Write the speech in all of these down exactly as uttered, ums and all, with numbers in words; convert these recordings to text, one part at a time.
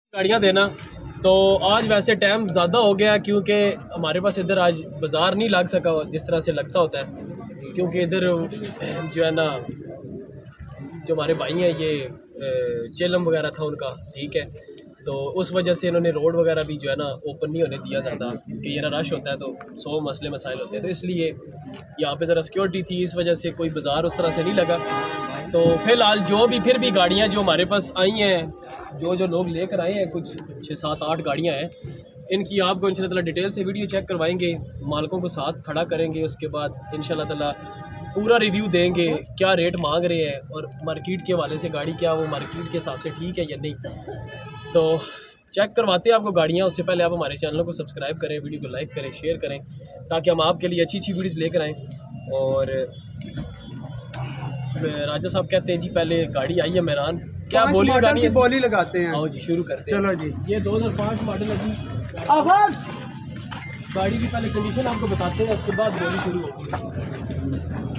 गाड़ियाँ देना। तो आज वैसे टाइम ज़्यादा हो गया क्योंकि हमारे पास इधर आज बाज़ार नहीं लग सका जिस तरह से लगता होता है, क्योंकि इधर जो है ना जो हमारे भाई हैं ये चेलम वगैरह था उनका, ठीक है, तो उस वजह से इन्होंने रोड वगैरह भी जो है ना ओपन नहीं होने दिया ज़्यादा, क्योंकि ये ना रश होता है तो सौ मसले मसाइल होते हैं, तो इसलिए यहाँ पे ज़रा सिक्योरिटी थी, इस वजह से कोई बाज़ार उस तरह से नहीं लगा। तो फ़िलहाल जो भी फिर भी गाड़ियाँ जो हमारे पास आई हैं, जो जो लोग लेकर आए हैं, कुछ छः सात आठ गाड़ियाँ हैं, इनकी आपको इंशाल्लाह ताला डिटेल से वीडियो चेक करवाएंगे, मालिकों को साथ खड़ा करेंगे, उसके बाद इंशाल्लाह ताला पूरा रिव्यू देंगे क्या रेट मांग रहे हैं और मार्केट के हवाले से गाड़ी क्या वो मार्केट के हिसाब से ठीक है या नहीं। तो चेक करवाते हैं आपको गाड़ियाँ। उससे पहले आप हमारे चैनल को सब्सक्राइब करें, वीडियो को लाइक करें, शेयर करें, ताकि हम आपके लिए अच्छी अच्छी वीडियोज़ लेकर आएँ। और राजा साहब कहते हैं जी पहले गाड़ी आई है मेहरान, क्या बोली लगानी है? बोली लगाते हैं। आओ जी शुरू करते हैं। चलो जी, ये दो हज़ार पाँच मॉडल है जी। आवाज गाड़ी की पहले कंडीशन आपको बताते हैं, उसके बाद बोली शुरू होगी।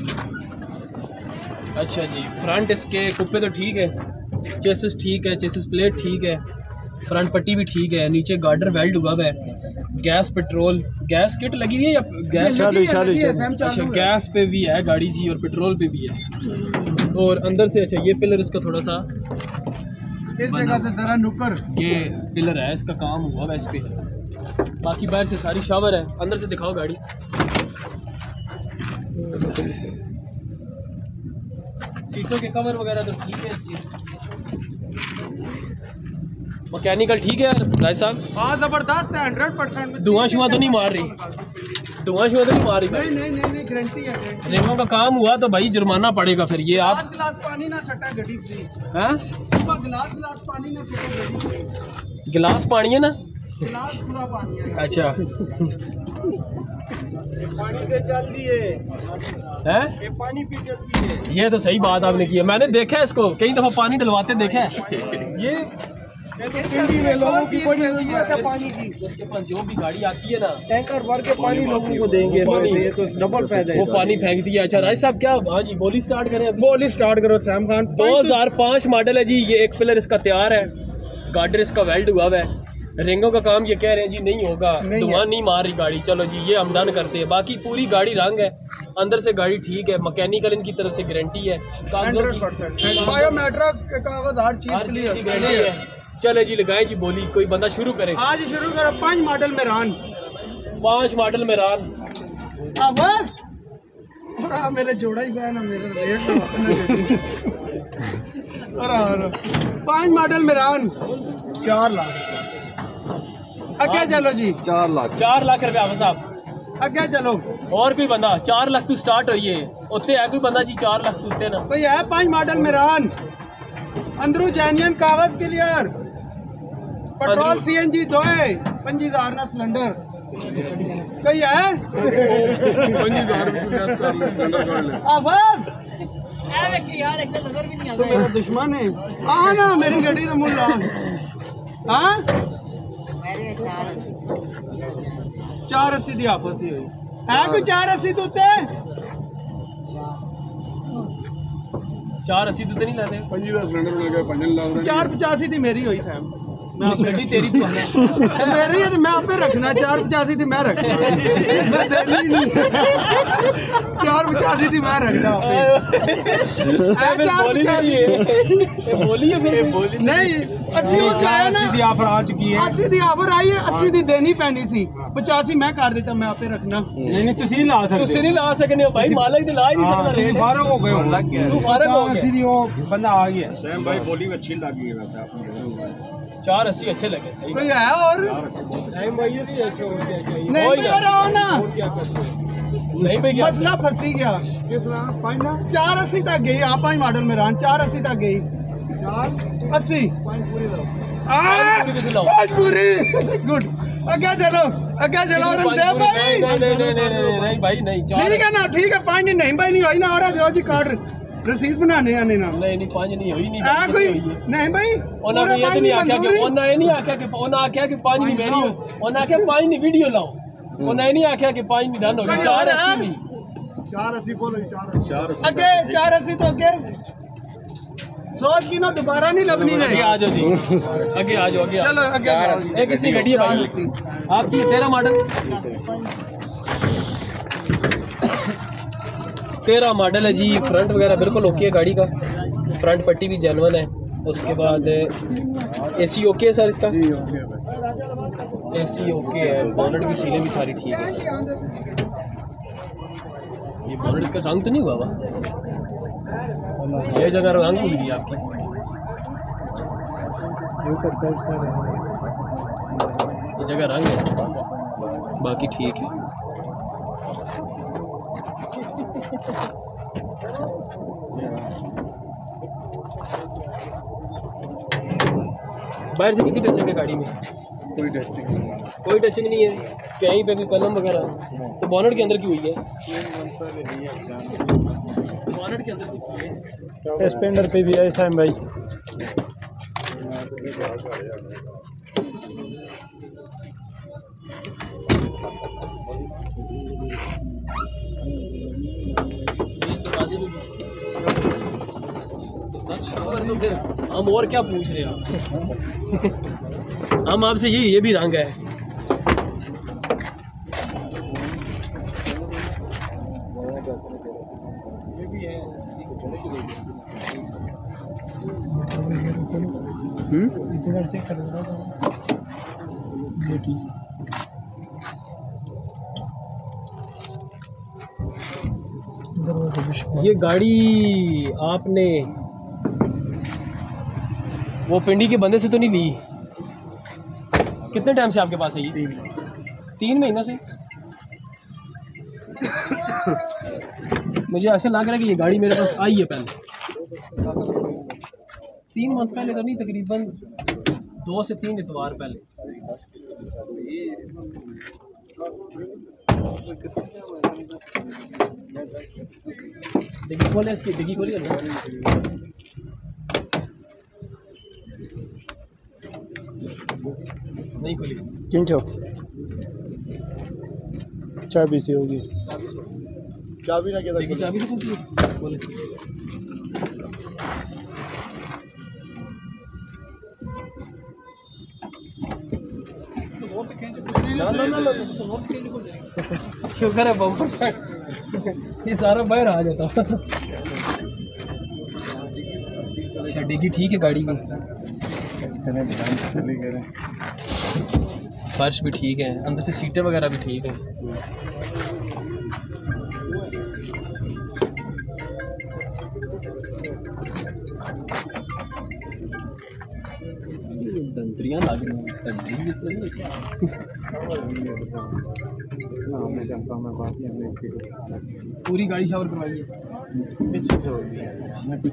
अच्छा जी, फ्रंट इसके कुप्पे तो ठीक है, चेसिस ठीक है, चेसिस प्लेट ठीक है, फ्रंट पट्टी भी ठीक है, नीचे गार्डर वेल्ड हुआ है, गैस पेट्रोल गैस किट लगी हुई है या गैस चालू चालू अच्छा गैस पे भी है गाड़ी जी और पेट्रोल पे भी है। और अंदर से अच्छा ये पिलर इसका थोड़ा सा इस जगह से जरा नुकर, ये पिलर है इसका काम हुआ वैस पे, बाकी बाहर से सारी शावर है। अंदर से दिखाओ गाड़ी, सीटों के कवर वगैरह तो ठीक है इसके, मैकेनिकल ठीक है यार भाई साहब। हाँ जबरदस्त है, हंड्रेड परसेंट। धुआं शुआं तो नहीं मार रही, धुआं शुआं तो नहीं मार रही? नहीं नहीं नहीं नहीं गारंटी है, गारंटी। रेमों का काम हुआ तो भाई जुर्माना पड़ेगा फिर। ये आप गिलास पानी ना सटा गड्डी फ्री हैं? गिलास गिलास पानी ना सटा गड्डी फ्री। गिलास पानी है ना, गिलास पूरा पानी है। अच्छा पानी पे चल दिए है, ये पानी पे चल दिए। ये तो सही बात आपने की है, मैंने देखा है इसको कई दफ़ा पानी डलवाते देखा है। ये में लोगों की बड़ी जरूरत है पानी की। इसके पास जो भी गाड़ी आती है ना टैंकर भर के पानी लोगों को देंगे, ये तो डबल फायदा है। वो पानी फेंक दिया। अच्छा राज साहब क्या, हाँ जी बोली स्टार्ट करें? बोली स्टार्ट करो सैम खान। दो हज़ार पाँच मॉडल है जी। ये एक पिलर इसका तैयार है, गार्डर इसका वेल्ड हुआ है, रिंगों का काम ये कह रहे हैं जी नहीं होगा, धुआं नहीं मार रही गाड़ी। चलो जी ये हम डन करते हैं, बाकी पूरी गाड़ी रंग है, अंदर से गाड़ी ठीक है, मैकेनिकल इनकी तरफ से गारंटी है, बायोमेट्रिक के कागज हर चीज की गारंटी है। चले जी लगाए जी बोली, कोई बंदा शुरू करे। आज शुरू करो। पांच मॉडल में रान, पांच मॉडल में रान आवाज और आ मेरे जोड़ा ही गया ना, मेरे रेट और पांच मॉडल में रान चार लाख अगे चलो जी, चार लाख चार लाख रुपया साहब अगे चलो। और कोई बंदा चार लाख तू स्टार्ट होइए उत्ते है कोई बंदा जी चार लाख तू उत्ते ना कोई है? पांच मॉडल में रान अंदरू जैनियन कागज क्लियर, पेट्रोल सीएनजी दो है, पंजी हजार ना सिलेंडर कोई है? पंजी हजार आवाज तो मेरा दुश्मन है। आ ना मेरी गड्डी तो मुल हाँ चार अस्सी दी आपत्ति हुई है, कोई चार अस्सी तो उत्ते चार अस्सी तो नहीं लाते, पंजी का सिलेंडर मिल गया, चार पचासी थी मेरी हुई सैम। गड्डी तेरी तो मेरी है तो मैं आपे रखना, चार पचासी थी मैं रखना, मैं देनी नहीं चार पचासी थी मैं रखना चार पचासी बोली है फिर बोली नहीं अस्सी लाया ना, ऑफर आ चुकी है, अस्सी दी ऑफर आई है, अस्सी दी देनी पैनी सी, पचासी मैं कर देता, मैं आपे रखना। नहीं नहीं तुसी ला सकते, तुसी नहीं ला सकने हो भाई, मालिक ने ला ही नहीं सकता रेट, फारग हो गए हो, लग गया तू फारग हो गया, सीधी वो बंदा आ गया। सैम भाई बोली अच्छी लगी है वैसे आपको, चार अस्सी अच्छे लगे। सही कोई है और नहीं रहा ना, नहीं भाई मसला फंसी गया, चार अस्सी तक गई आप पांच मॉडल में रहा, चार अस्सी तक गई, अस्सी गुड अगे चलो अगे चलो भाई, नहीं भाई नहीं ठीक है ना, ठीक है पांच नहीं भाई नहीं हुई ना, और जो जी कार्ड रसीद बनाने आने ना, नहीं नहीं पांच नहीं हुई नहीं आ कोई नहीं भाई ओना ये तो नहीं आख्या कि ओना ये नहीं आख्या कि ओना आख्या कि पांच नहीं मेरी हो, ओना आख्या पांच नहीं वीडियो लाओ, ओना ये नहीं आख्या कि पांच नहीं डन हो गई, चार अस्सी नहीं चार अस्सी बोलो, चार अगे चार अस्सी तो अगे सोच की ना दोबारा नहीं लबनी आगे नहीं। आ जाओ जी, आगे आ जाओ, आगे आ चलो जाओ। आगे बढ़ो। एक इसकी गाड़ी है भाई आपकी, तेरह मॉडल तेरह मॉडल है जी। फ्रंट वगैरह बिल्कुल ओके है गाड़ी का, फ्रंट पट्टी भी जेन्युइन है। उसके बाद एसी ओके है सर इसका, एसी ओके है। बॉनेट की सीलें भी सारी ठीक है। ये बॉनेट इसका रंग तो नहीं हुआ हुआ, ये जगह रंग हुई है आपकी। ये जगह रंग है इसका, बाकी ठीक है। बाहर से कितनी टचिंग है गाड़ी में? कोई टचिंग कोई टचिंग नहीं है कहीं पे, कोई कलम वगैरह। तो बॉनेट के अंदर की हुई है, बॉनेट के अंदर की हुई है। स्पेंडर पे भी ऐसा है भाई। तो सर शावर तो फिर हम और क्या पूछ रहे हैं आपसे हम आपसे ये ये भी रंग है। ये गाड़ी आपने वो पिंडी के बंदे से तो नहीं ली? कितने टाइम से आपके पास है ये? तीन महीनों से। मुझे ऐसे लग रहा है कि ये गाड़ी मेरे पास आई है पहले, तीन मंथ पहले तो नहीं, तकरीबन दो से तीन इतवार पहले। डिग्गी खोले इसकी, डिग्गी खोलिए ना। नहीं खोली, चिंचो चाबी से होगी। चाबी ना क्या डिग्गी चाबी से खोलिए, बोले ना ना ना ना शुक्र है बम्पर ये सारा बाहर आ जाता। अच्छा डिग्गी ठीक है गाड़ी की, फर्श भी ठीक है, अंदर से सीटें वगैरह भी ठीक है। दंतरियाँ लग रही हैं, दंतरी भी इसमें नहीं है। पूरी गाड़ी शावर करवाई है, कुछ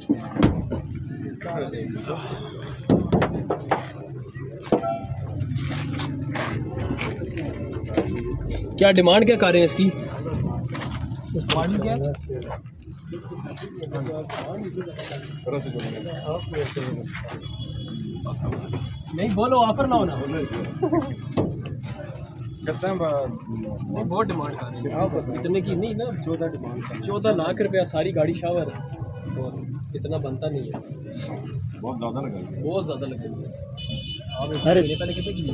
क्या डिमांड क्या कर रहे हैं इसकी? डिमांड क्या है? नहीं बोलो, ऑफर ना होना। कितना नहीं बहुत डिमांड कर रहे हैं, इतने की नहीं ना। चौदह डिमांड, चौदह लाख रुपया सारी गाड़ी शावर, और इतना बनता नहीं है, बहुत ज़्यादा लगा। बहुत ज़्यादा लगेगा। आप पहले कितने की ली?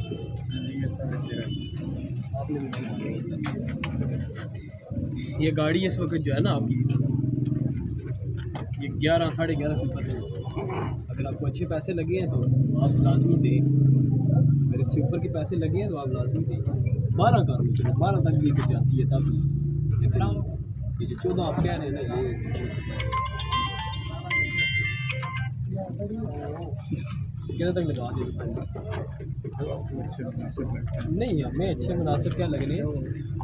ये गाड़ी इस वक्त जो है ना आपकी, ये ग्यारह साढ़े ग्यारह सौ ऊपर है। अगर आपको अच्छे पैसे लगे हैं तो आप लाजमी दें, अगर इससे ऊपर के पैसे लगे हैं तो आप लाजमी दें। बारह कार में चलो, बारह तक लेकर जाती है तब। ये जो चौदह आप कह रहे हैं ना, ये कितने तक लगा दें? नहीं हमें अच्छे मुनासिब क्या लगने हैं,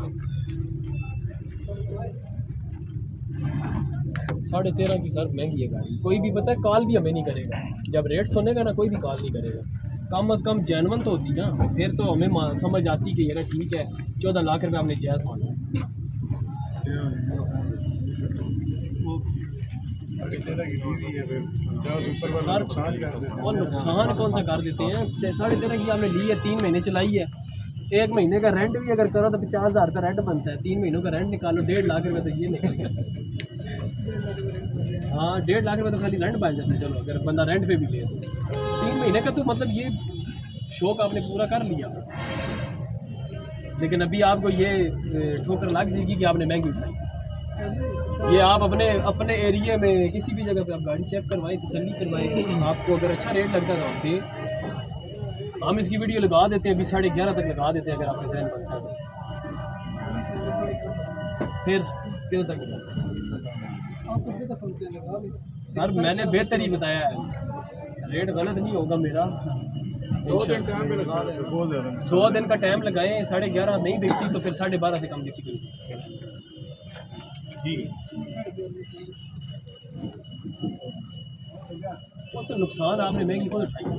साढ़े तेरह की सर महंगी है गाड़ी। कोई भी पता है कॉल भी हमें नहीं करेगा, जब रेट सुनेगा ना कोई भी कॉल नहीं करेगा। कम अज़ कम जेन्युइन तो होती ना, फिर तो हमें समझ आती कि ये ना ठीक है, चौदह लाख रुपये हमने जायज़ माना। सर और नुकसान कौन सा कर देते हैं? साढ़े तेरह की आपने ली है, तीन महीने चलाई है, एक महीने का रेंट भी अगर करो तो पचास हज़ार का रेंट बनता है, तीन महीनों का रेंट निकालो, डेढ़ लाख रुपये तो ये निकल गया। हाँ डेढ़ लाख रुपये तो खाली रेंट पाया जाता है। चलो अगर बंदा रेंट पे भी ले तो तीन महीने का तो मतलब ये शौक आपने पूरा कर लिया, लेकिन अभी आपको ये ठोकर लग जाएगी कि आपने महंगी उठाई। ये आप अपने अपने एरिया में किसी भी जगह पे आप गाड़ी चेक करवाएं, तसल्ली करवाएं, आपको अगर अच्छा रेट लगता है तो आप दें। हम इसकी वीडियो लगा देते हैं, अभी साढ़े ग्यारह तक लगा देते हैं अगर आपके जहन बनता है तो। फिर कितने तक सर मैंने बेहतर ही बताया है, रेट गलत नहीं होगा मेरा। दो दिन का टाइम लगाए, साढ़े ग्यारह नहीं बिकती तो फिर साढ़े बारह से कम किसी को वो तो नुकसान आपने महंगी खुद उठाई।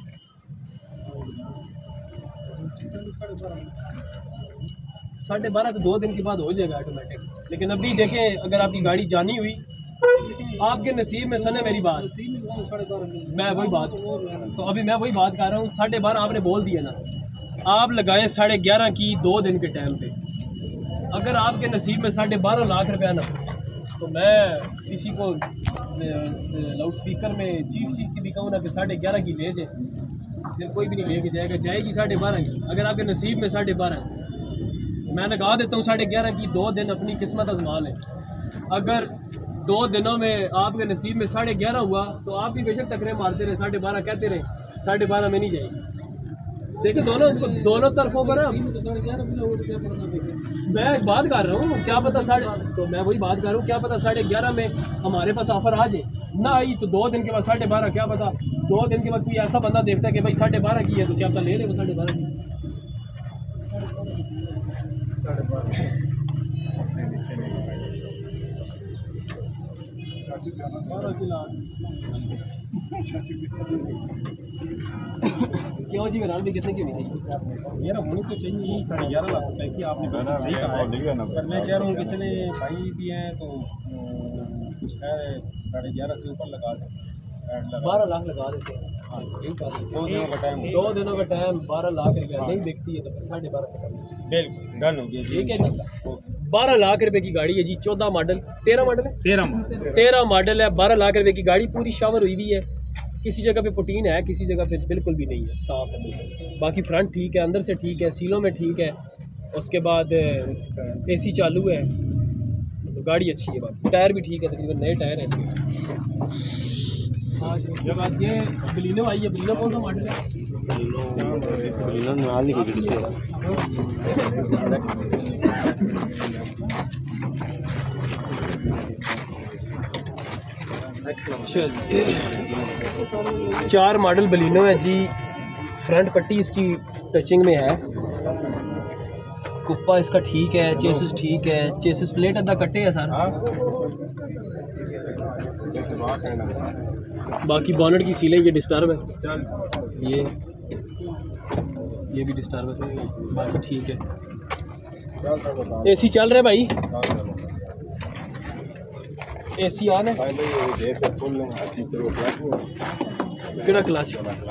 साढ़े बारह तो दो दिन के बाद हो जाएगा ऑटोमेटिक, लेकिन अभी देखें अगर आपकी गाड़ी जानी हुई आपके नसीब में, सुने मेरी बात, मैं वही बात तो अभी मैं वही बात कर रहा हूँ। साढ़े बारह आपने बोल दिया ना, आप लगाएं साढ़े ग्यारह की दो दिन के टाइम पे। अगर आपके नसीब में साढ़े बारह लाख रुपया ना, तो मैं किसी को लाउड स्पीकर में चीख चीख की भी कहूँ ना कि साढ़े ग्यारह की ले जाए, फिर कोई भी नहीं लेके जाएगा, जाएगी साढ़े बारह की। अगर आपके नसीब में साढ़े बारह, मैं लगा देता हूँ साढ़े ग्यारह की, दो दिन अपनी किस्मत आजमा लें। अगर दो दिनों में आपके नसीब में साढ़े ग्यारह हुआ तो आप भी बेशक टकरे मारते रहे, साढ़े बारह कहते रहे, साढ़े बारह में नहीं जाएगी। देखिए दोनों दोनों तरफों पर मैं बात कर रहा हूँ, क्या पता साढ़े तो मैं वही बात कर रहा हूँ, क्या पता साढ़े ग्यारह में हमारे पास ऑफर आ जाए, ना आई तो दो दिन के बाद साढ़े बारह, क्या पता दो दिन के बाद कोई ऐसा बंदा देखता है कि भाई साढ़े बारह की है तो क्या पता ले ले वो साढ़े बारह की। क्यों जी मेरा भी कितने की होनी चाहिए? मेरा होनी तो चाहिए यही साढ़े ग्यारह लाख रुपए की, आपने बिल्कुल सही कहा है। पर मैं कह रहा हूँ कि चले भाई भी हैं तो कुछ है साढ़े ग्यारह से ऊपर लगा दें, बारह लाख लगा देते हैं। हाँ यही बात है, दो दिनों का टाइम, दो दिनों का टाइम, बारह लाख रुपया नहीं बिकती है तो फिर साढ़े बारह से कम। बिल्कुल डन हो गया। ठीक है जी, बारह लाख रुपए की गाड़ी है जी, चौदह मॉडल, तेरह मॉडल है, तेरह तेरह मॉडल है, बारह लाख रुपए की गाड़ी, पूरी शावर हुई हुई है, किसी जगह पे पुटीन है, किसी जगह पे बिल्कुल भी नहीं है, साफ है बिल्कुल। बाकी फ्रंट ठीक है, अंदर से ठीक है, सीलों में ठीक है, उसके बाद एसी चालू है, तो गाड़ी अच्छी है। बाकी टायर भी ठीक है, तकरीबन नए टायर है इसके। हाँ ये बात ये बलिनो आई है, बलिनो कौन सा मॉडल है? बलिनो नाल ही गड़ी से अच्छा चार मॉडल बलिनो है जी, फ्रंट पट्टी इसकी टचिंग में है, कुप्पा इसका ठीक है, चेसिस ठीक है, चेसिस प्लेट अद्धा कट्टे है सर। बाकी बॉनेट की सीलें ये डिस्टर्ब है, ये ये भी डिस्टर्ब है, बाकी ठीक है। एसी चल रहा है भाई, एसी ऑन है, किहड़ा क्लच?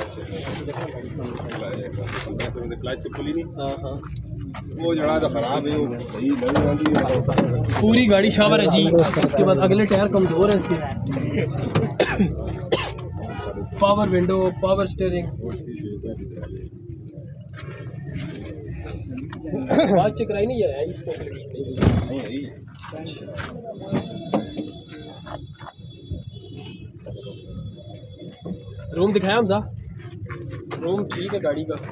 हाँ हाँ वो जड़ा तो खराब है, वो सही नहीं आती है। पूरी गाड़ी शावर है जी। उसके बाद अगले टायर कमजोर है इसके, पावर विंडो, पावर स्टीयरिंग, बात चकराई नहीं है इसको। रूम दिखाया हमसा, रूम ठीक है गाड़ी का।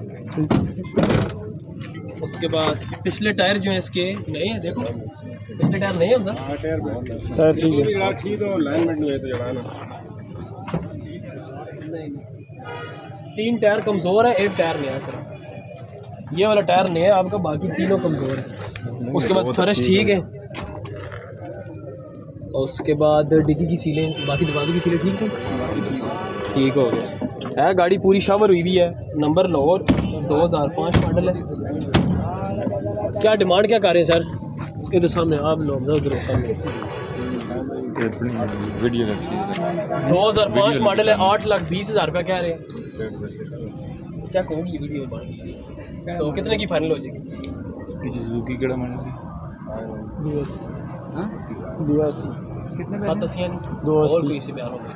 उसके बाद पिछले टायर जो हैं इसके नए हैं, देखो पिछले टायर नए हैं हमसा, टायर ठीक है, ठीक है, अलाइनमेंट नहीं है तो जड़ा ना। तीन टायर कमज़ोर है, एक टायर नया है सर, ये वाला टायर नया है आपका, बाकी तीनों कमज़ोर है। उसके बाद फर्श ठीक है, और उसके बाद डिग्गी की सीलें, बाकी दरवाजे की सीलें ठीक है, ठीक हो गया है। गाड़ी पूरी शावर हुई भी है, नंबर लाहौर, दो हज़ार पाँच मॉडल है। क्या डिमांड क्या कर रहे हैं सर? इधर सामने आप लोग सामने, वीडियो दो हज़ार पाँच मॉडल है, आठ लाख बीस हज़ार रुपया कह रहे हैं। चेक होगी ये वीडियो, तो कितने की फाइनल हो जाएगी? सुजुकी केड़ा मॉडल है? बियासी सात अस्सी दो और अस्सी। कोई इसी में आ रहा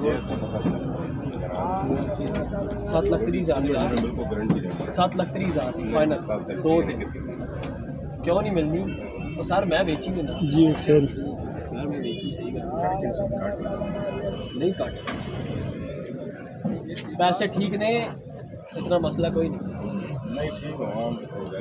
सात लाख तीस हज़ार सात लाख तीस हज़ार फाइनल दो दिन क्यों नहीं मिलनी तो सर मैं बेची भी ना जी एक्सेल यार मैं बेची सही कर नहीं काट पैसे ठीक ने इतना मसला कोई नहीं नहीं ठीक है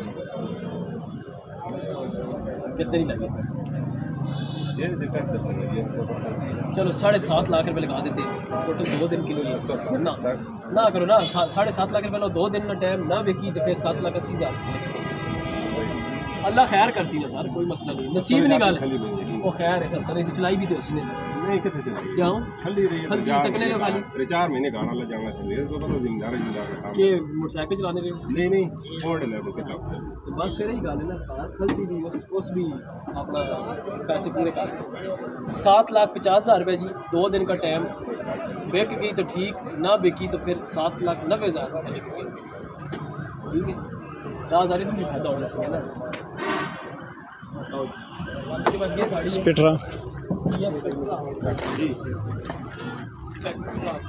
कितने ही लगे ये दिक्कत दस लगी चलो साढ़े सात लाख रुपए लगा देते टोटल दो दिन किलो ना ना करो ना सा- साढ़े सात लाख रुपए लो दो दिन ना टाइम ना बेकी तो फिर सात लाख अस्सी हज़ार अल्लाह खैर कर सी सर कोई मसला नहीं नसीब नहीं गल वो खैर है सर तरह चलाई भी तो उसी ने नहीं कितने चला क्या हूँ खाली रही खाली तकने रहे खाली त्रे चार महीने गाना लग जाना चाहिए तो पता जिम्मेदार जिम्मेदार का काम कि मोटरसाइकिल चलाने रहे हो? नहीं नहीं फोर्ड लेवल के काम तो बस फिर ही गल है ना कार खलती भी उस उस भी अपना पैसे पूरे कर सात लाख पचास हज़ार रुपये जी दो दिन का टाइम बिक गई तो ठीक ना बिकी तो फिर सात लाख नब्बे हज़ार पहले किसी ने ठीक है दस हज़ार ही तो फायदा होना चाहिए ना और उसके बाद ये गाड़ी है, स्पेट्रा ये स्पेक्ट्रा जी स्पेक्ट्रा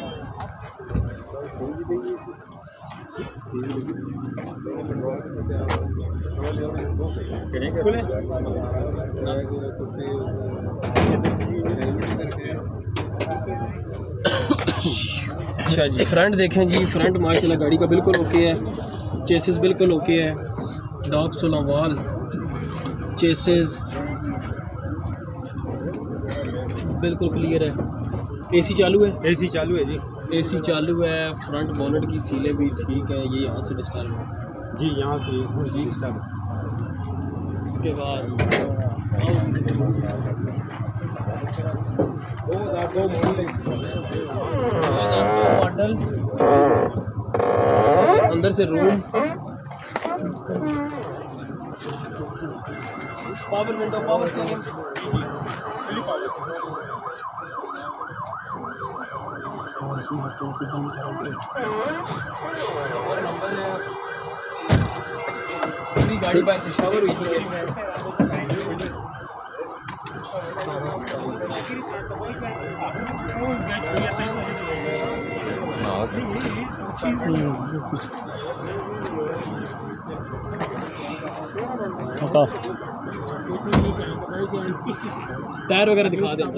अच्छा जी फ्रंट देखें जी फ्रंट माशाल्लाह गाड़ी का बिल्कुल ओके है चेसिस बिल्कुल ओके है डॉग सोलह वॉल चेसिस बिल्कुल क्लियर है एसी चालू है एसी चालू है जी एसी चालू है फ्रंट बोनट की सीलें भी ठीक है ये यहाँ से डिस्टर्ब है जी यहाँ से जी इसके बाद दो हज़ार दो मॉडल अंदर से room power window power steering पूरी गाड़ी बाहर से शावर हुई थी टायर वगैरह दिखा दें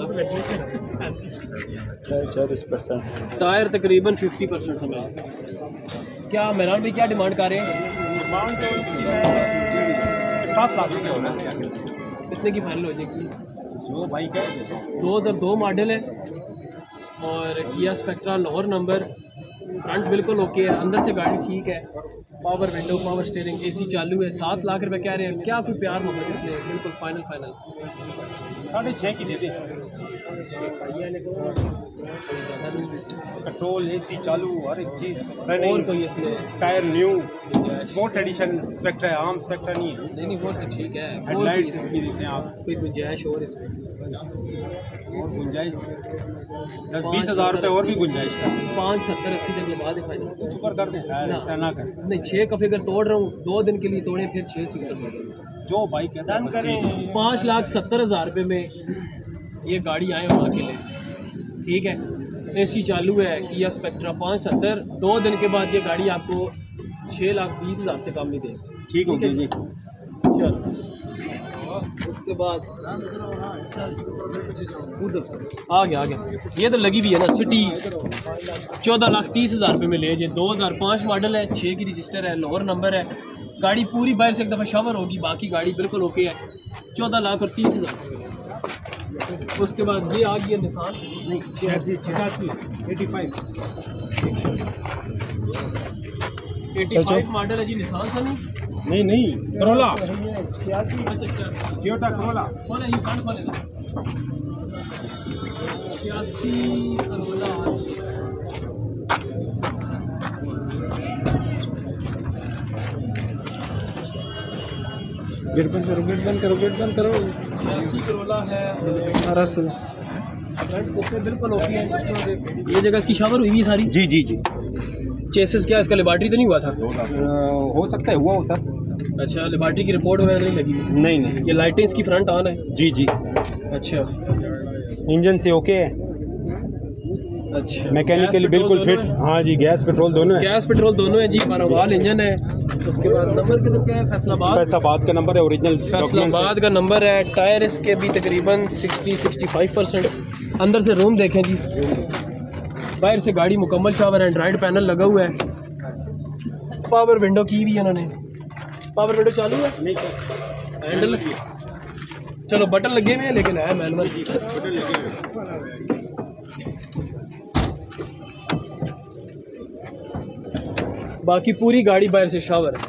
चालीस परसेंट टायर तकरीबन फिफ्टी परसेंट समय क्या मेहरान भाई क्या डिमांड कर रहे हैं डिमांड तो इसकी है सात लाख रुपये हो रहे हैं कितने की फाइनल हो जाएगी जो भाई का दो हज़ार दो मॉडल है और Kia Spectra Lahore number front बिल्कुल ओके है अंदर से गाड़ी ठीक है power window power steering AC चालू है सात लाख रुपए कह रहे हैं क्या कोई प्यार मोहब्बत इसमें बिल्कुल फाइनल फाइनल साढ़े छः की दे दें पेट्रोल एसी चालू हर एक चीज़ और कोई इसमें tyre new sports edition Spectra है आम स्पेक्ट्रा नहीं है नहीं नहीं वो तो ठीक है और कोई हेडलाइट्स इसमें- इसकी देते हैं आप कोई गुंजाइश और इसमें और गुंजाइश दस बीस हज़ार रुपये और भी गुंजाइश का पाँच सत्तर अस्सी तक लगा दे फाइनल कुछ ऊपर कर दें यार, ना। ऐसा ना कर नहीं छः का फिगर तोड़ रहा हूँ दो दिन के लिए तोड़े फिर छः से ऊपर तोड़े जो भाई कहता है करें पाँच लाख सत्तर हज़ार रुपये में ये गाड़ी आए वहाँ के लिए ठीक है एसी चालू है किया स्पेक्ट्रा पाँच सत्तर दो दिन के बाद ये गाड़ी आपको छः लाख बीस हज़ार से कम नहीं देगी ठीक होगी जी चलो उसके बाद उधर से आ गया आ गया ये तो लगी हुई है ना सिटी चौदह लाख तीस हज़ार रुपये में ले जाए दो हज़ार पाँच मॉडल है छः की रजिस्टर है लाहौर नंबर है गाड़ी पूरी बाहर से एक दफ़ा शावर होगी बाकी गाड़ी बिल्कुल ओके है चौदह लाख और तीस हज़ार उसके बाद ये आ गई निशान नहीं छियासी छियासी eighty five eighty five model है जी निशान सा नहीं नहीं नहीं करोला अच्छा अच्छा टोयोटा करोला खोले ये कान खोले ना छियासी करोला गेट बंद करो गेट बंद करो गेट बंद करो छियासी करोला है महाराष्ट्र फ्रंट उसमें बिल्कुल ओके है ये जगह इसकी शावर हुई हुई है सारी जी जी जी चेसिस क्या इसका लेबार्टरी तो नहीं हुआ था हो सकता है हुआ हो सर अच्छा लेबार्टरी की रिपोर्ट वगैरह नहीं लगी हुई? नहीं नहीं ये लाइटें इसकी फ्रंट ऑन है जी जी अच्छा इंजन से ओके है, अच्छा मैकेनिकली बिल्कुल फिट। हाँ जी, गैस पेट्रोल दोनों है। गैस पेट्रोल दोनों है जी, बारहवाल इंजन है। उसके बाद नंबर किधर का है? फैसलाबाद। फैसलाबाद का नंबर है, ओरिजिनल फैसलाबाद का नंबर है। टायर इसके भी तकरीबन साठ पैंसठ परसेंट। अंदर से रूम देखें जी, बाहर से गाड़ी मुकम्मल शावर, एंड्रॉइड पैनल लगा हुआ है, पावर विंडो की भी है उन्होंने। पावर विंडो चालू है, हैंडल चलो बटन लगे हुए हैं लेकिन है मैनुअल। बाकी पूरी गाड़ी बाहर से शावर है।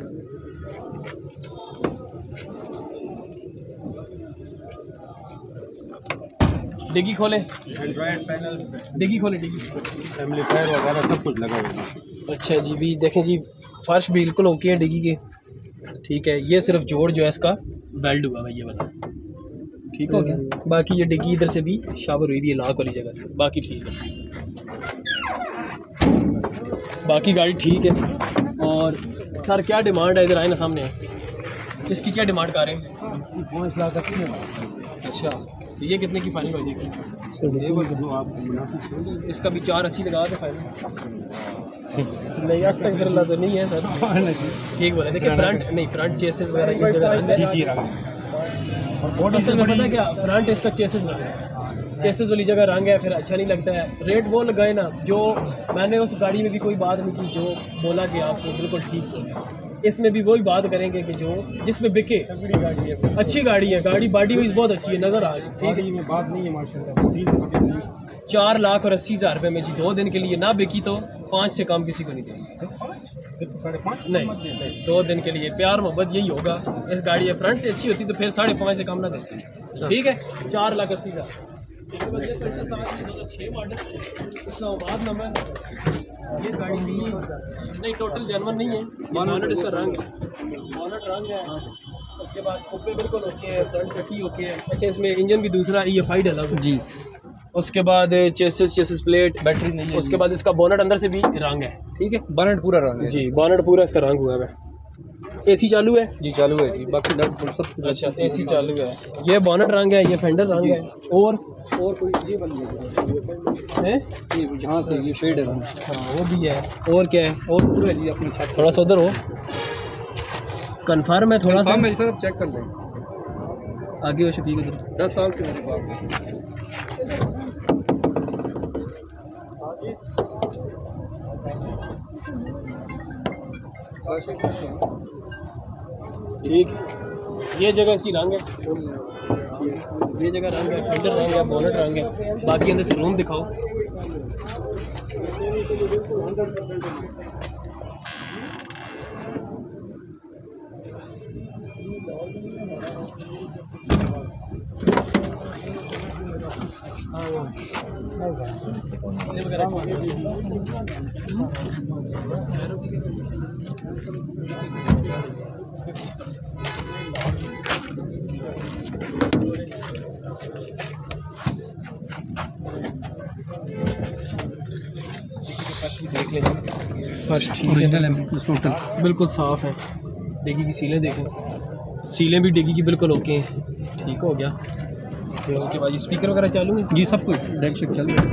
डिग्गी खोले, एंड्रॉइड पैनल, डिग्गी खोले, डिग्गी एम्पलीफायर वगैरह सब कुछ लगा हुआ है। अच्छा जी, भी देखें जी, फर्श बिल्कुल ओके है डिग्गी के, ठीक है। ये सिर्फ जोड़ जो है इसका वेल्ड हुआ है ये वाला, ठीक हो गया। बाकी ये डिग्गी इधर से भी शावर हुई भी है लाक वाली जगह से, बाकी ठीक है। बाकी गाड़ी ठीक है। और सर क्या डिमांड है? इधर आए ना सामने, इसकी क्या डिमांड कर रहे हैं? पाँच लाख अस्सी। अच्छा, तो ये कितने की फाइनल हो जाएगी? इसका भी चार अस्सी लगा दे फाइनल। नहीं आज तक फिर तो नहीं है सर, ठीक बोला। देखिए फ्रंट नहीं, फ्रंट चेसेस वगैरह ये जगह रंग है। असल में पता है क्या, फ्रंट इसका चेसेस रंग है, चेसेस वाली जगह रंग है, फिर अच्छा नहीं लगता है। रेट वो लगाए ना जो मैंने उस गाड़ी में भी कोई बात नहीं की, जो बोला कि आपको बिल्कुल ठीक है। इसमें भी वही बात करेंगे कि जो जिसमें बिके, गाड़ी है, अच्छी गाड़ी है, गाड़ी बॉडी वाइज बहुत अच्छी है, नज़र आ रही है, ठीक है, बात नहीं है माशाल्लाह। चार लाख और अस्सी हज़ार रुपये में जी दो दिन के लिए ना बिकी तो पाँच से कम किसी को नहीं देंगे। साढ़े पाँच नहीं नहीं, दो दिन के लिए प्यार मोहब्बत यही होगा। इस गाड़ी है फ्रंट से अच्छी होती तो फिर साढ़े पाँच से कम ना देते, ठीक है। चार लाख अस्सी हज़ार छः मॉडल इस्लामाबाद नंबर। ये गाड़ी नहीं नहीं टोटल जानवर नहीं है, बॉनेट इसका रंग है, बॉनेट रंग है। उसके बाद कुप्पे बिल्कुल ओके है, फ्रंट पट्टी ओके है। अच्छा, इसमें इंजन भी दूसरा ई एफ आई डला हुआ जी। उसके बाद चेसिस चेसिस प्लेट, बैटरी नहीं है। उसके बाद इसका बोनट अंदर से भी रंग है, ठीक है, बोनट पूरा रंग है जी, बोनट पूरा इसका रंग हुआ है। एसी चालू है जी, चालू है जी, बाकी सब कुछ। अच्छा, एसी चालू है। ये बोनट रंग है, ये फेंडर रंग है। और और कोई ये बन गया है यहाँ से ये शेड है रंग। हाँ वो भी है। और क्या है? और पूरा जी अपने छत थोड़ा सा उधर हो, कन्फर्म है थोड़ा सा, मैं सब चेक कर लें। आगे हो शफीक उधर। दस साल से मेरे पास ठीक। ये जगह इसकी रंग है, ये जगह रंग है, फेंडर रंग है, बोनट रंग है। बाकी अंदर से रूम दिखाओ। देख लें, फर्श ठीक है, टोटल बिल्कुल साफ़ है। डिग्गी की सीलें देखें, सीलें भी डिग्गी की बिल्कुल ओके हैं, ठीक हो गया। फिर उसके बाद स्पीकर वगैरह चालू है जी, सब कुछ डेक शेक चालू है।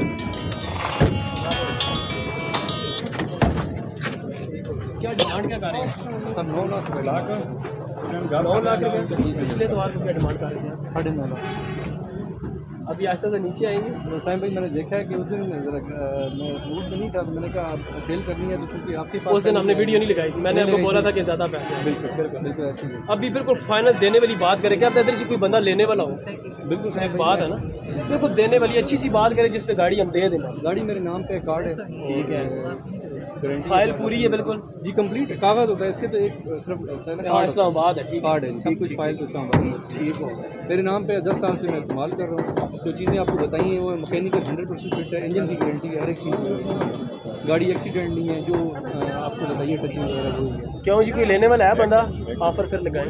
क्या डिमांड क्या कर रहे हैं? सब नौ लाख लाख नौ लाख रुपये पिछले तो आपको क्या डिमांड कर रहे हैं? साढ़े नौ लाख। अभी आहिस्ता से नीचे आएंगे। साइम भाई, मैंने देखा है कि उस दिन जरा मैं मूड में नहीं था, मैंने कहा आप सेल करनी है तो क्योंकि आपके पास उस दिन हमने वीडियो नहीं लगाई थी, मैंने आपको बोला था कि ज़्यादा पैसे हैं। बिल्कुल बिल्कुल बिल्कुल ऐसी है। अभी बिल्कुल फाइनल देने वाली बात करें, क्या इधर से कोई बंदा लेने वाला हो? बिल्कुल एक बात है ना, बिल्कुल देने वाली अच्छी सी बात करें जिस पे गाड़ी हम दे देना। गाड़ी मेरे नाम पे कार्ड है, ठीक है, गारंटी फाइल पूरी है बिल्कुल जी, कंप्लीट कागज होता है इसके, तो एक सिर्फ होता है ना हाँ, इस्लामाबाद है, ठीक कार्ड है, सब कुछ फाइल तो इस्लामाबाद ठीक हो। मेरे नाम पे दस साल से मैं इस्तेमाल कर रहा हूँ। जो चीज़ें आपको बताई हैं वो मैकेनिकल हंड्रेड परसेंट फिट है, इंजन की गारंटी है, हर एक चीज़। गाड़ी एक्सीडेंट नहीं है, जो आपको बताइए टचिंग वगैरह वो है। क्यों जी, कोई लेने वाला है बंदा? ऑफर फिर लगाएं।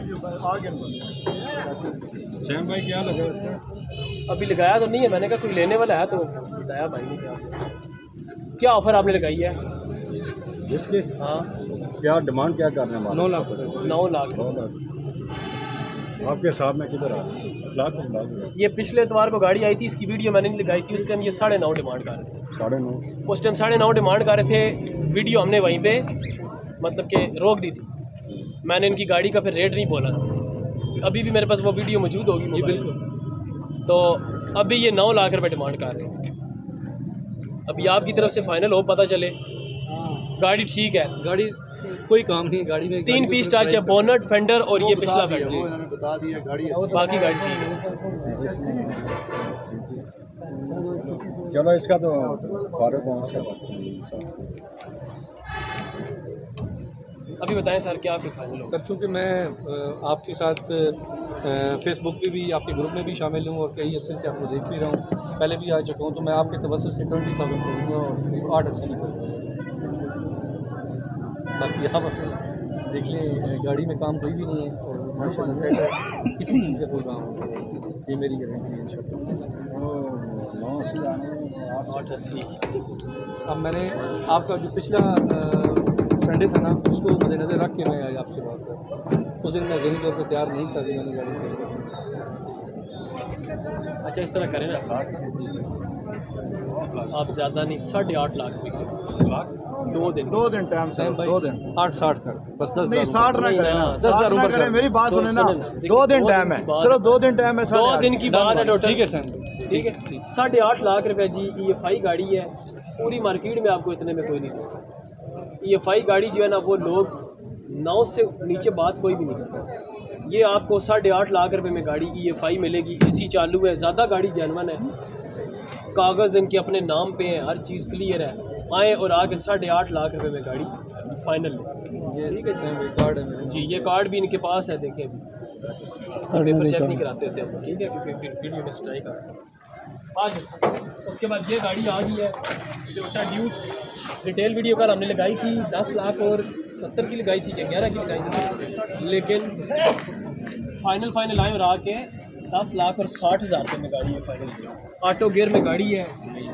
श्याम भाई क्या लगा इसका? अभी लगाया तो नहीं है, मैंने कहा कोई लेने वाला है तो बताया भाई ने। क्या क्या ऑफर आपने लगाई है इसके? हाँ, क्या डिमांड क्या करने वाले? नौ लाख। नौ लाख नौ लाख आपके हिसाब में किधर आ लाख ये पिछले इतवार को गाड़ी आई थी, इसकी वीडियो मैंने नहीं लगाई थी। उस टाइम ये साढ़े नौ डिमांड कर रहे थे, साढ़े नौ उस टाइम साढ़े नौ डिमांड कर रहे थे। वीडियो हमने वहीं पे मतलब कि रोक दी थी। मैंने इनकी गाड़ी का फिर रेट नहीं बोला था। अभी भी मेरे पास वो वीडियो मौजूद होगी। जी बिल्कुल। तो अभी ये नौ लाख रुपए डिमांड कर रहे हैं। अभी आपकी तरफ से फाइनल हो, पता चले। गाड़ी ठीक है, गाड़ी कोई काम नहीं है गाड़ी में। तीन पीस टच है, बोनट, फेंडर और ये पिछला फेंडर। उन्होंने बता दिया गाड़ी बाकी गाड़ी ठीक है। चलो इसका तो फारूक पहुँच का अभी बताएं सर क्या आपके फाइनल हो? सर चूँकि मैं अ, आपके साथ फेसबुक पे भी आपके ग्रुप में भी शामिल हूँ और कई अर्से से आपको देख भी रहा हूँ, पहले भी आ चुका हूँ, तो मैं आपके तवज्जुह से ट्वेंटी थाउजेंड करूँगा और करीब आठ अस्सी करूँगा। बाकी आप देख लें, गाड़ी में काम कोई भी नहीं है और माशाल्लाह सेट है, किसी चीज़ का कोई काम नहीं, ये मेरी गारंटी है इंशाल्लाह। आठ अस्सी। अब मैंने आपका जो पिछला संडे था ना, उसको मद्देनज़र रख के मैं आज आपसे बात कर, उस दिन मैं ज़हनी तौर पर तैयार नहीं था कि मैंने गाड़ी से। अच्छा इस तरह करें ना, आप ज़्यादा नहीं, साढ़े आठ लाख रुपये दो दिन दो दिन टाइम से दो दिन आठ साठ कर बस दस नहीं साठ ना करें ना, दस साठ ना करें। मेरी बात सुने ना, दो दिन टाइम है, सिर्फ दो दिन टाइम है, दो दिन की बात है टोटल। ठीक है सर, ठीक है। साढ़े आठ लाख रुपए जी ई एफ आई गाड़ी है, पूरी मार्केट में आपको इतने में कोई नहीं देता। ई एफ आई गाड़ी जो है ना, वो लोग नौ से नीचे बात कोई भी नहीं करता। ये आपको साढ़े आठ लाख रुपए में गाड़ी ई एफ आई मिलेगी, ए सी चालू है, ज़्यादा गाड़ी जेन्युइन है, कागज़ इनके अपने नाम पे हैं, हर चीज़ क्लियर है। आए और आके साढ़े आठ लाख रुपए में गाड़ी फाइनल ले। ठीक है जी, कार्ड है मेरा जी ये कार्ड भी इनके पास है, देखें अभी पेपर चेक नहीं कराते होते हम, ठीक है, क्योंकि वीडियो में स्ट्राइक आ रहा है। आज उसके बाद ये गाड़ी आ गई है टोयोटा ड्यूक। रिटेल वीडियो कल हमने लगाई थी दस लाख और सत्तर की लगाई थी, या ग्यारह की लगाई थी, लेकिन फाइनल फाइनल आए और आके दस लाख और साठ हज़ार रुपये में गाड़ी है फाइनल। ऑटो गियर में गाड़ी है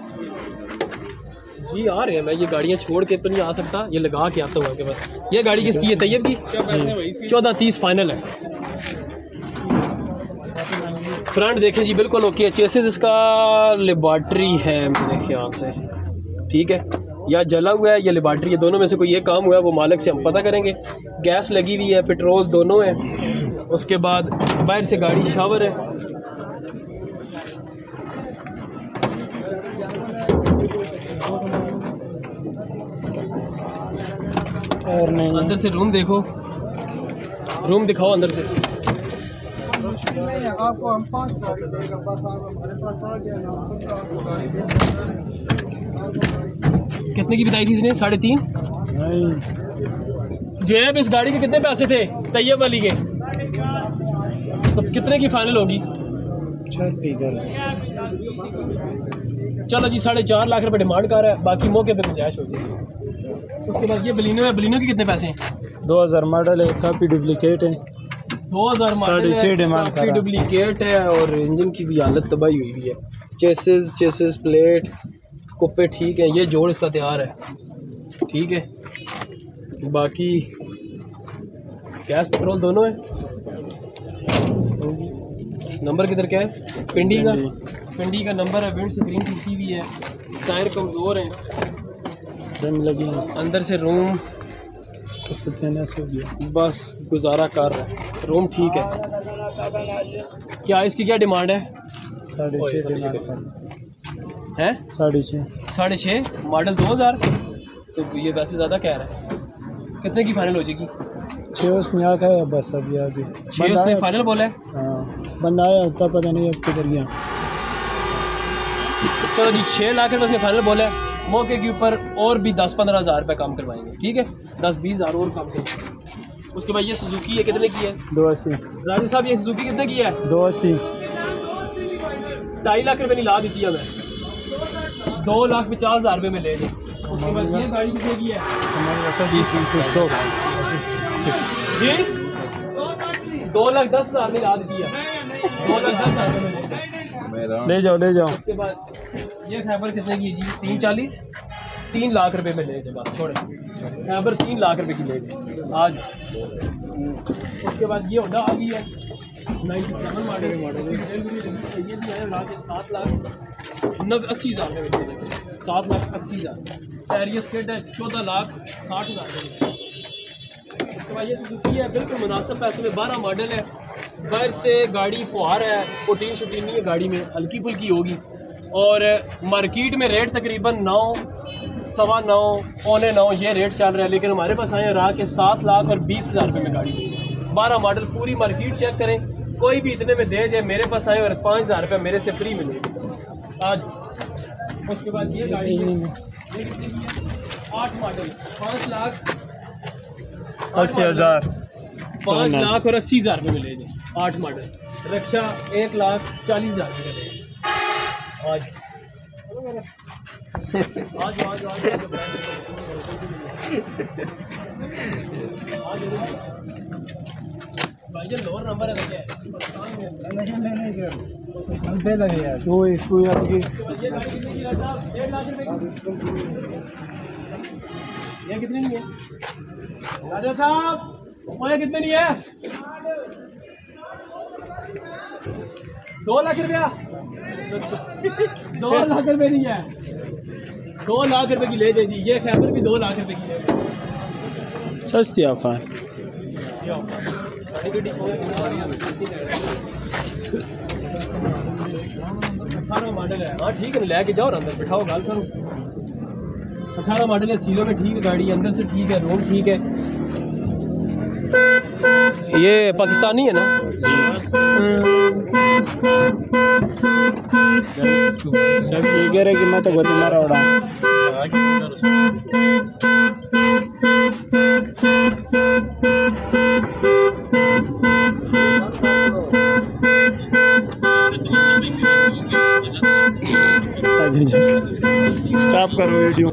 जी। आ रहे हैं, मैं ये गाड़ियाँ छोड़ के तो नहीं आ सकता, ये लगा के आता हूँ आपके पास। ये गाड़ी किसकी है? तैयब की। चौदह तीस फाइनल है। फ्रंट देखें जी बिल्कुल ओके है। चेसिस इसका लेबॉर्ट्री है मेरे ख्याल से, ठीक है, या जला हुआ है या लेबॉर्ट्री है, दोनों में से कोई ये काम हुआ है, वो मालिक से हम पता करेंगे। गैस लगी हुई है, पेट्रोल दोनों है। उसके बाद बाहर से गाड़ी शावर है। और नहीं, अंदर से रूम देखो, रूम दिखाओ अंदर से। नहीं आपको हम पाँच देगा, बस आप हमारे पास आ गया ना। कितने की बताई थी इसने? साढ़े तीन। ज़ुएब इस गाड़ी के कितने पैसे थे तैयब वाली के? तो कितने की फाइनल होगी? चलो जी साढ़े चार लाख रुपए डिमांड कर रहा है, बाकी मौके पे गुंजाइश हो जाएगी। उसके बाद ये बलिनो है, बलिनो के कितने पैसे हैं? दो हज़ार मॉडल है, काफ़ी डुप्लीकेट है, दो हज़ार मॉडल है, काफ़ी डुप्लीकेट है और इंजन की भी हालत तबाही हुई हुई है। चेसिस चेसिस प्लेट कुप्पे ठीक है, ये जोड़ इसका तैयार है, ठीक है। बाकी गैस पेट्रोल दोनों है। नंबर किधर क्या है? पिंडी का, पिंडी का नंबर है। विंड स्क्रीन टूटी हुई है, टायर कमज़ोर हैं, लगी अंदर से रूम बस गुजारा कर रहा है, रूम ठीक है। क्या इसकी क्या डिमांड है? साढ़े छः है, साढ़े छः साढ़े छः मॉडल दो हज़ार, तो ये वैसे ज़्यादा कह रहा है। कितने की फाइनल हो जाएगी? छः उसने आका है, बस अभी आगे छः उसने फाइनल बोला है। हाँ बंदा आया तब पता नहीं अब किधर गया। चलो जी छः लाख रुपये उसने फाइनल बोला है, मौके के ऊपर और भी दस पंद्रह हज़ार रुपये कम करवाएंगे, ठीक है, दस बीस हज़ार और कम करेंगे। उसके बाद ये सुजुकी है, कितने की है? दो अस्सी। राजू साहब ये सुजुकी कितने की है? दो अस्सी। ढाई लाख रुपये नहीं ला दी थी हमें, दो लाख पचास हज़ार रुपये में ले लें। उसके बाद ये गाड़ी कितने की है जी? दो लाख दस हज़ार में ला दी है, दो लाख दस हज़ार में ले जाओ ले जाओ। उसके बाद ये खैबर कितने की जी? तीन चालीस, तीन लाख रुपए में ले जाए बस, छोड़े खैबर तीन लाख रुपए की ले जाए आज। उसके बाद ये होंडा आ गई है, नाइन्टी सेवन मॉडल मॉडल ये भी है लाख सात लाख नब्बे अस्सी हज़ार में मिलेगा। सात लाख अस्सी हज़ार एरियस किट है चौदह लाख साठ हज़ार में। उसके बाद ये सुजुकी है बिल्कुल मुनासिब पैसे में, बारह मॉडल है। बाहर से गाड़ी फुहार है, पोटीन शोटीन नहीं है गाड़ी में, हल्की फुल्की होगी। और मार्केट में रेट तकरीबन नौ सवा नौ पौने नौ ये रेट चल रहा है, लेकिन हमारे पास आए रहा के सात लाख और बीस हज़ार रुपये में गाड़ी दी। बारह मॉडल पूरी मार्केट चेक करें, कोई भी इतने में दे जाए, मेरे पास आए और पाँच हज़ार रुपये मेरे से फ्री मिलेगी आज। उसके बाद ये गाड़ी आठ मॉडल पाँच लाख अस्सी हज़ार पाँच लाख और अस्सी हज़ार रुपये मिलेगी आठ मॉडल। रक्षा एक लाख चालीस हज़ार रुपये मिलेगी आज। आज आज आज भाईजान लोअर नंबर है क्या हम पे लगे यार दो इसको यार की ये गाड़ी कितनी की है साहब? डेढ़ लाख रुपए की। ये कितने नहीं है राजा साहब? वो ये कितने नहीं है? दो लाख रुपया दो लाख रुपए नहीं है, दो लाख रुपए की ले जाए जी। ये खैबर भी दो लाख रुपए की ले जाए। सस्ती ऑफर अठारह मॉडल है। हाँ ठीक है, लेके जाओ अंदर बिठाओ गाल करो। अठारह मॉडल है, सीलो में ठीक है गाड़ी, अंदर से ठीक है, रोड ठीक है। ये पाकिस्तानी है ना? ये कह रहे कि मैं तो गति मारा उड़ा। स्टॉप करो वीडियो।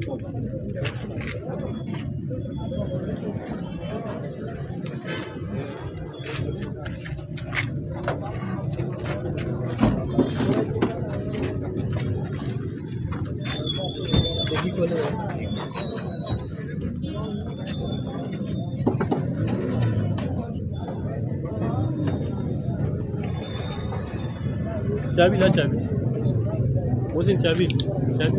चाबी ला, चाबी उस दिन चाबी चाबी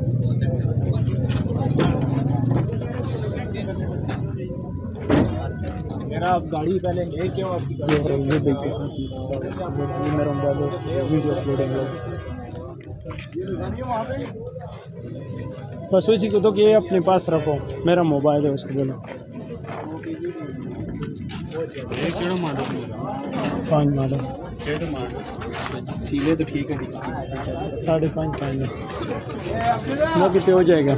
मेरा आप गाड़ी पहले ले क्यों आपकी गाड़ी ये देखिए मेरा मोबाइल वीडियो अपलोडिंग बस उसी को तो कि अपने पास रखो, मेरा मोबाइल है उसको बोलो। पाँच मॉडल सीले तो ठीक है, साढ़े पाँच पाँच वो कितने हो जाएगा?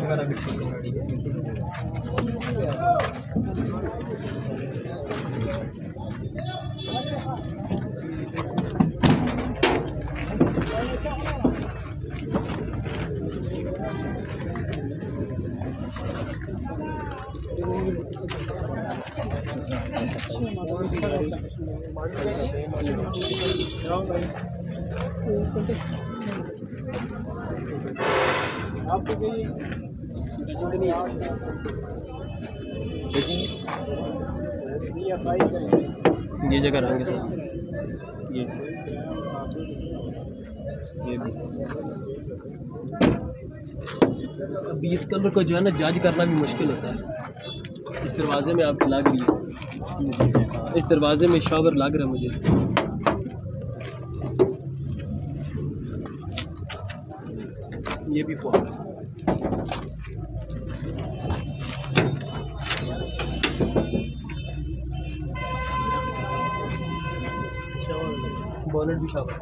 ये जगह रहेंगे सर, ये ये भी अभी इस कलर को जो है ना जज करना भी मुश्किल होता है। इस दरवाजे में आपको लग रही है, इस दरवाजे में शावर लग रहा है मुझे। ये भी फुहार है। बोनट भी शावर।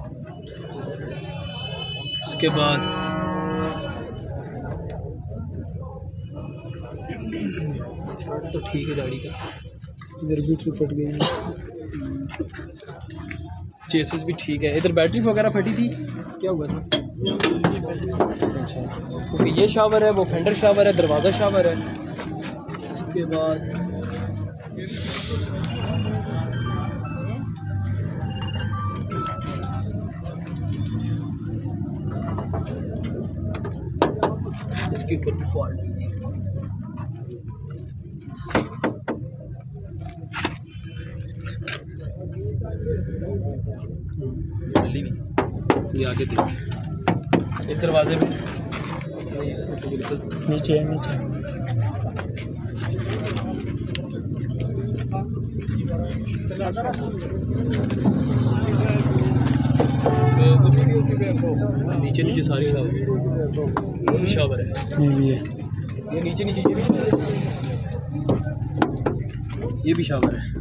इसके बाद फ्रंट तो ठीक है गाड़ी का, इधर भी फट गई, चेसिस भी ठीक है। इधर बैटरी वगैरह फटी थी, क्या हुआ था? अच्छा, क्योंकि ये शावर है, वो फेंडर शावर है, दरवाज़ा शावर है। इसके बाद इसके ऊपर भी फॉल्ट है। गली भी ये आगे देख, इस दरवाजे में इसमें तो बिल्कुल नीचे है, नीचे नीचे नीचे सारी शावर है, ये भी है, ये नीचे नीचे ये भी ये भी शावर है।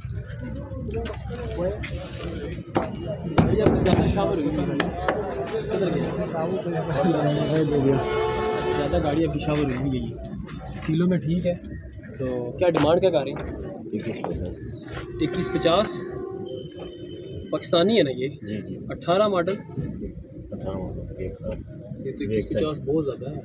ज़्यादा गाड़ी अब शावर नहीं गई सीलों में, ठीक है। तो क्या डिमांड क्या कर रही है? इक्कीस पचास पाकिस्तानी है ना ये? जी जी अट्ठारह मॉडल, अठारह मॉडल एक साल। ये तो इक्कीस पचास बहुत ज़्यादा है,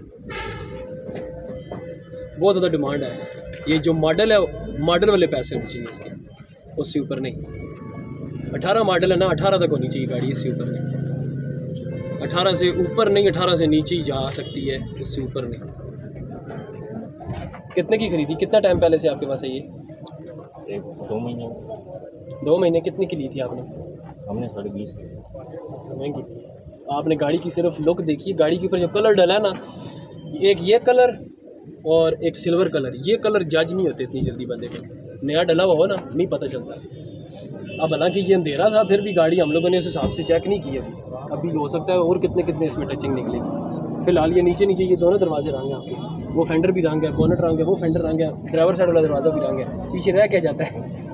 बहुत ज़्यादा डिमांड है। ये जो मॉडल है मॉडल वाले पैसे होने चाहिए इसके, उससे ऊपर नहीं। अठारह मॉडल है ना, अठारह तक होनी चाहिए गाड़ी, इससे ऊपर नहीं। अठारह से ऊपर नहीं, अठारह से नीचे ही जा सकती है, उससे ऊपर नहीं। कितने की खरीदी, कितना टाइम पहले से आपके पास है ये? एक दो महीने दो महीने। कितनी की ली थी आपने? हमने साढ़े बीस महंगी। आपने गाड़ी की सिर्फ लुक देखी, गाड़ी के ऊपर जो कलर डला है ना, एक ये कलर और एक सिल्वर कलर, ये कलर जज नहीं होते इतनी जल्दी बंदे पे। नया डला हुआ हो ना, नहीं पता चलता। अब हालांकि ये अंधेरा था, फिर भी गाड़ी हम लोगों ने उस हिसाब से चेक नहीं की अभी। अभी हो सकता है और कितने कितने इसमें टचिंग निकलेगी। फिलहाल ये नीचे नीचे ये दोनों दरवाजे रंग हैं आपके, वो फेंडर भी रंग है, बोनट रंग है, वो फेंडर रंग है, ड्राइवर साइड वाला दरवाज़ा भी रंग है, पीछे रह क्या जाता है।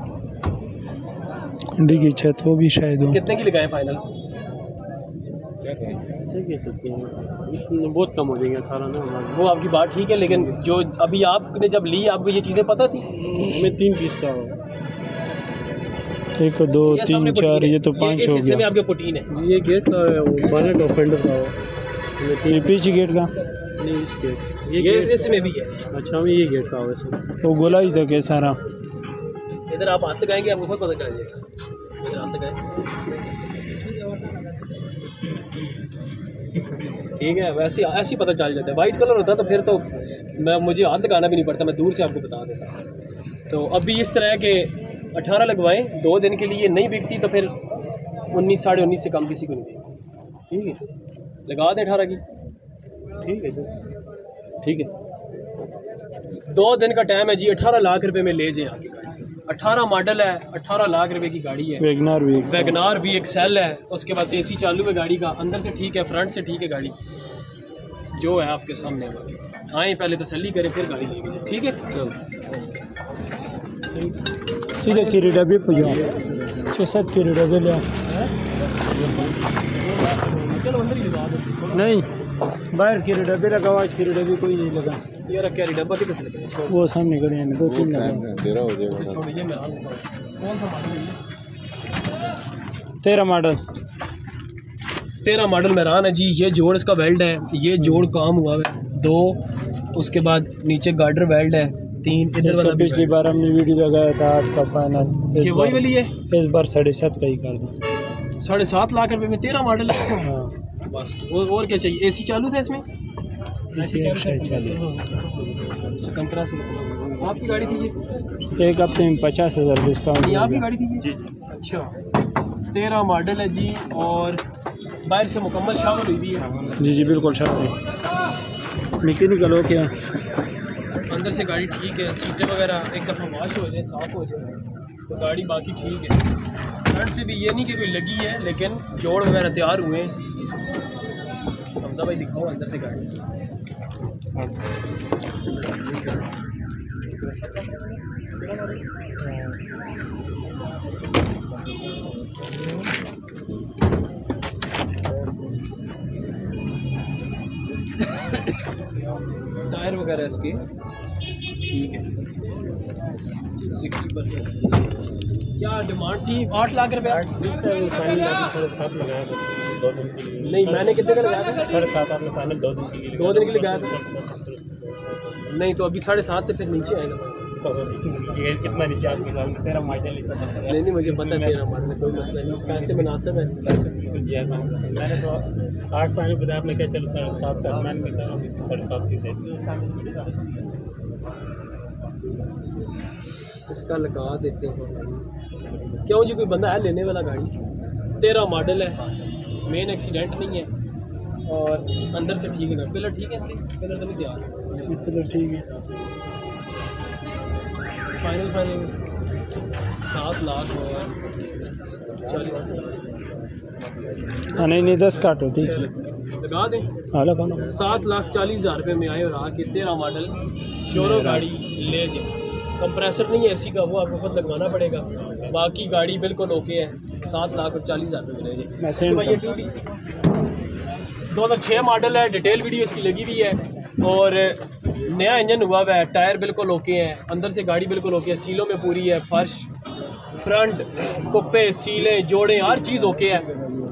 डिग्गी छत वो भी शायद हो। कितने की लगाए फाइनल? क्या कहें, बहुत कम हो जाएंगे अठारह ना। वो आपकी बात ठीक है, लेकिन जो अभी आपने जब ली आपको ये चीज़ें पता थी? हमें तीन पीस का हो, एक दो तीन चार, ये तो पाँच हो गया। में आपके पुटीन है, ये गेट का है, वो बोनट और फेंडर का हो, ये पीछे गेट का नहीं इस गेट, ये गेट इसमें भी है। अच्छा, में ये गेट का हो वैसे, वो गोला ही था क्या सारा? इधर आप हाथ लगाएंगे आपको खुद पता चल जाएगा। इधर हाथ लगाएं, ठीक है। वैसे ऐसे ही पता चल जाता है। वाइट कलर होता तो फिर तो मैं मुझे हाथ लगाना भी नहीं पड़ता, मैं दूर से आपको बता देता। तो अभी इस तरह के अठारह लगवाएं, दो दिन के लिए नहीं बिकती तो फिर उन्नीस साढ़े उन्नीस से कम किसी को नहीं देगी, ठीक है। लगा दें अठारह की, ठीक है जी, ठीक है। दो दिन का टाइम है जी, अठारह लाख रुपए में ले जाएं आपकी गाड़ी। अठारह मॉडल है, अठारह लाख रुपए की गाड़ी है। वैगनार भी वैगनार भी एक्सेल है, उसके बाद एसी चालू है गाड़ी का, अंदर से ठीक है, फ्रंट से ठीक है गाड़ी, जो है आपके सामने है। आए पहले तसल्ली करें फिर गाड़ी लेंगे, ठीक है। सीधे खीरी डब्बे पे जाओ, छः सात खीरी डब्बे ले आओ। नहीं, बाहर खीरी डब्बे लगा, आज खीरी डब्बे कोई नहीं लगा। ये रखा डब्बा कितने से लगा? वो सामने खड़े हैं, दो तीन लगा। तेरह हो जाएगा। छोड़िए, मैं कौन सा मॉडल है? तेरह मॉडल, तेरह मॉडल मेरान है जी। ये जोड़ इसका वेल्ड है, ये जोड़ काम हुआ है दो, उसके बाद नीचे गार्डर वेल्ड है तीन। इधर वाला पिछली बार हमने वीडियो लगाया था आज का फाइनल, ये वही वाली है। इस बार साढ़े सात का ही कर दो। साढ़े सात लाख रुपए में तेरह मॉडल है। हाँ, बस और, और क्या चाहिए? एसी चालू था इसमें? इसी चालू। अच्छा, कंट्रा से आपकी गाड़ी थी ये? एक हफ्ते में पचास हज़ार डिस्काउंट। ये आपकी गाड़ी थी ये? अच्छा, तेरह मॉडल है जी, और बाहर से मुकम्मल शावर हुई भी है। जी जी बिल्कुल शावर। मैकेनिकल हो क्या? अंदर से गाड़ी ठीक है, सीटें वगैरह एक दफ़ा वॉश हो जाए, साफ़ हो जाए तो गाड़ी बाकी ठीक है। फ्रंट से भी ये नहीं कि कोई लगी है, लेकिन जोड़ वगैरह तैयार हुए हैं। हमजा भाई दिखाओ अंदर से गाड़ी। टायर वगैरह इसके ठीक है, सिक्सटी परसेंट। क्या डिमांड थी? आठ लाख रुपये साढ़े सात लगाया था दो दिन के लिए। नहीं, मैंने कितने का लगाया था? साढ़े सात आपने फाइनल दो दिन के लिए दो दिन के लिए लगाया था। नहीं तो अभी साढ़े सात से फिर नीचे आएगा। कितना नीचे आपके सामने तेरह मॉडल। नहीं नहीं, मुझे पता है तेरह मॉडल में कोई मसला नहीं, पैसे मुनासिब है। मैंने तो आठ फाइनल बताया, आपने क्या चलो साढ़े सात का, मैंने कहा साढ़े सात की थे। इसका लगा देते हैं। क्यों जी, कोई बंदा है लेने वाला गाड़ी? तेरह मॉडल है, मेन एक्सीडेंट नहीं है और अंदर से ठीक है। पिलर ठीक है, इसके पिलर तो नहीं तैयार, पिलर ठीक है। फाइनल फाइनल सात लाख और चालीस हाँ नहीं नहीं दस काटो ठीक है, लगा दें। हाँ लगा लो। सात लाख चालीस हज़ार रुपये में आए और आके तेरह मॉडल शोरो गाड़ी ले जाए। कंप्रेसर नहीं है एसी का, वो आपको खुद लगवाना पड़ेगा। बाकी गाड़ी बिल्कुल ओके है, सात लाख और चालीस हज़ार रुपये में ले जाए। ये टूटी दो हज़ार छः मॉडल है, डिटेल वीडियो इसकी लगी हुई है और नया इंजन हुआ हुआ है। टायर बिल्कुल ओके हैं, अंदर से गाड़ी बिल्कुल ओके है, सीलों में पूरी है, फर्श फ्रंट कुप्पे सीलें जोड़े हर चीज़ ओके है।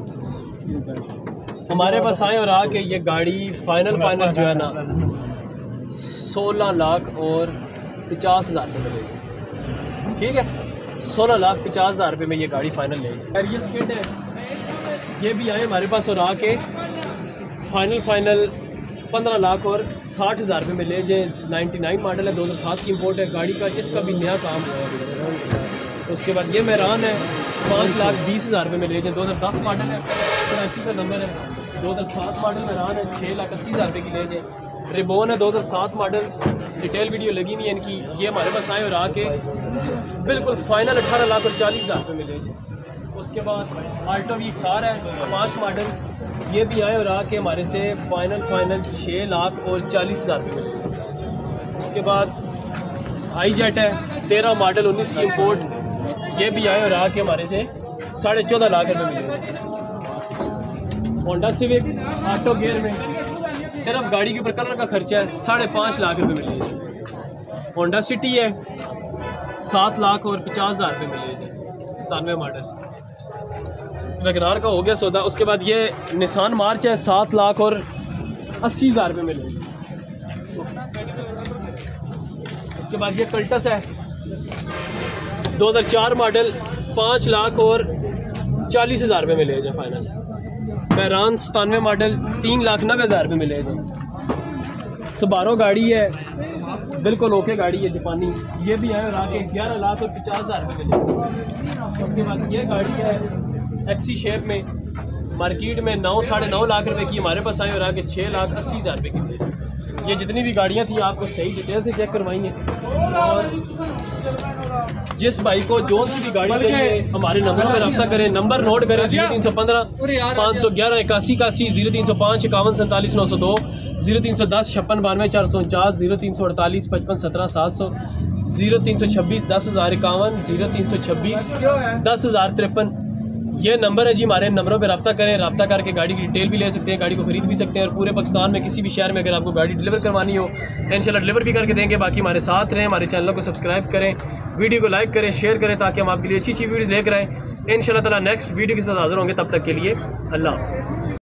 हमारे पास आए और आके ये गाड़ी फाइनल फाइनल जो है ना सोलह लाख और पचास हज़ार रुपये में ले जाए। ठीक है, सोलह लाख पचास हज़ार रुपये में ये गाड़ी फाइनल ले जाए। ये स्किट है, ये भी आए हमारे पास और आके फाइनल फाइनल पंद्रह लाख और साठ हज़ार रुपये में ले जाए। नाइन्टी नाइन मॉडल है, दो हज़ार सात की इम्पोर्ट है गाड़ी का, इसका भी नया काम हुआ है। उसके बाद ये मेहरान है, पाँच लाख बीस हज़ार रुपये में ले जाए। दो हज़ार दस मॉडल है, कराची का नंबर है। दो हज़ार सात मॉडल मेहरान है, छः लाख अस्सी हज़ार रुपये की ले जाए। रिबोन है दो हज़ार सात मॉडल, डिटेल वीडियो लगी हुई है इनकी। ये हमारे पास आए और आके बिल्कुल फाइनल अठारह लाख और चालीस हज़ार रुपये में ले जाए। उसके बाद आल्टो वी एक्स आर है, पाँच मॉडल, ये भी आए और आके हमारे से फाइनल फाइनल छः लाख और चालीस हज़ार रुपये में ले जाए। उसके बाद आई जेट है, तेरह मॉडल उन्नीस की इम्पोर्ट, ये भी आए और आके हमारे से साढ़े चौदह लाख रुपये में ले जाए। होंडा सिविक ऑटो गियर में सिर्फ गाड़ी के ऊपर कलर का खर्चा है, साढ़े पाँच लाख रुपये में ले जाए। होंडा सिटी है, सात लाख और पचास हज़ार रुपये में ले जाए, सतानवे मॉडल। वैगनार का हो गया सौदा। उसके बाद ये निसान मार्च है, सात लाख और अस्सी हज़ार रुपये में ले जाए। उसके बाद ये कल्टस है, दो हज़ार चार मॉडल, पाँच लाख और चालीस हज़ार रुपये में ले जाए फाइनल। बैरान सतानवे मॉडल, तीन लाख नब्बे हज़ार रुपये में ले जाए। सबारो गाड़ी है, बिल्कुल ओके गाड़ी है जापानी, ये भी है और आके ग्यारह लाख और पचास हज़ार रुपये में ले जाए। उसके बाद ये गाड़ी है एक्सी शेप में, मार्केट में नौ साढ़े नौ लाख रुपए की, हमारे पास आए और आके छः लाख अस्सी हज़ार रुपये की ले जाए। ये जितनी भी गाड़ियाँ थी आपको सही डिटेल से चेक करवाएंगे और जिस भाई को जो सी भी गाड़ी चाहिए हमारे नंबरों में रब्ता करें। नंबर नोट करें, जीरो तीन सौ पंद्रह पाँच सौ ग्यारह इक्यासी इक्यासी, जीरो तीन सौ पाँच इक्यावन सैंतालीस नौ सौ दो, जीरो तीन सौ दस छप्पन बानवे चार सौ उनचास, जीरो तीन सौ अड़तालीस पचपन सत्रह सात सौ, जीरो तीन सौ छब्बीस दस हज़ार इक्यावन, जीरो तीन सौ छब्बीस दस हज़ार तिरपन। ये नंबर है जी, हमारे नंबरों पे रब्ता करें। रब्ता करके गाड़ी की डिटेल भी ले सकते हैं, गाड़ी को खरीद भी सकते हैं और पूरे पाकिस्तान में किसी भी शहर में अगर आपको गाड़ी डिलीवर करवानी हो इंशाल्लाह डिलीवर भी करके देंगे। बाकी हमारे साथ रहें, हमारे चैनल को सब्सक्राइब करें, वीडियो को लाइक करें, शेयर करें ताकि हम आपके लिए अच्छी अच्छी वीडियोज़ लेकर आएँ। इंशाल्लाह ताला नेक्स्ट वीडियो के साथ हाज़िर होंगे, तब तक के लिए अल्लाह हाफ़िज़।